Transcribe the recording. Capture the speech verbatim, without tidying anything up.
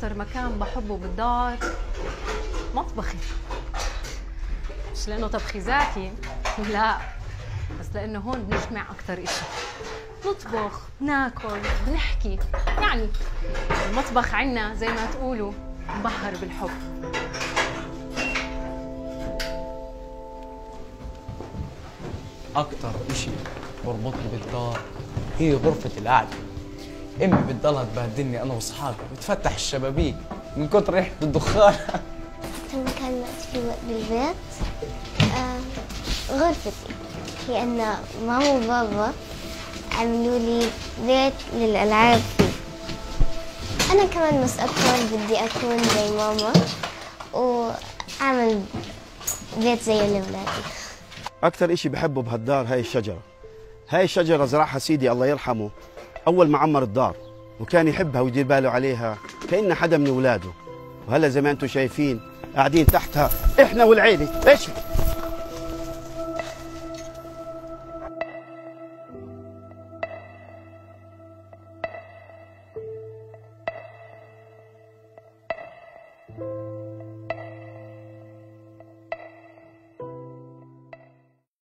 أكتر مكان بحبه بالدار مطبخي، مش لأنه طبخي ذكي، لا، بس لأنه هون بنجمع أكتر إشي، نطبخ، ناكل، بنحكي، يعني المطبخ عنا زي ما تقولوا مبهر بالحب. أكتر إشي بربطني بالدار هي غرفة القعدة. أمي بتضلها تبهدلني أنا وأصحابي وتفتح الشبابيك من كتر ريحة الدخان. أكتر مكان مأسي بالبيت آه غرفتي، لأن ماما وبابا عملوا لي بيت للألعاب فيه. أنا كمان بس أكون بدي أكون زي ماما وأعمل بيت زي لأولادي. أكثر إشي بحبه بهالدار هاي الشجرة. هاي الشجرة زرعها سيدي الله يرحمه أول ما عمر الدار، وكان يحبها ويدير باله عليها كأنها حدا من أولاده. وهلا زي ما أنتم شايفين قاعدين تحتها إحنا والعيلة. إيش